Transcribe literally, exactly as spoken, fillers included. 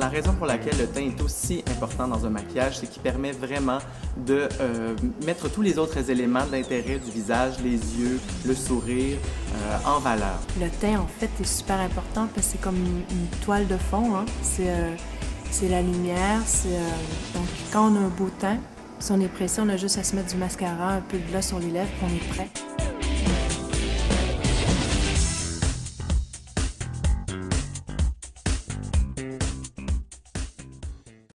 la raison pour laquelle le teint est aussi important dans un maquillage, c'est qu'il permet vraiment de euh, mettre tous les autres éléments d'intérêt du visage, les yeux, le sourire, euh, en valeur. Le teint, en fait, est super important parce que c'est comme une, une toile de fond, hein? C'est euh, c'est la lumière, c'est... Euh... Donc, quand on a un beau teint, si on est pressé, on a juste à se mettre du mascara, un peu de gloss sur les lèvres, puis on est prêt.